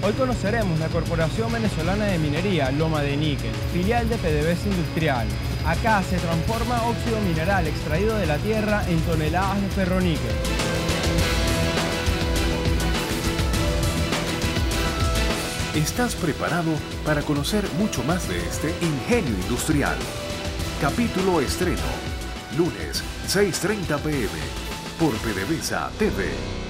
Hoy conoceremos la Corporación Venezolana de Minería Loma de Níquel, filial de PDVSA Industrial. Acá se transforma óxido mineral extraído de la tierra en toneladas de ferroníquel. ¿Estás preparado para conocer mucho más de este ingenio industrial? Capítulo estreno, lunes 6:30 p.m. por PDVSA TV.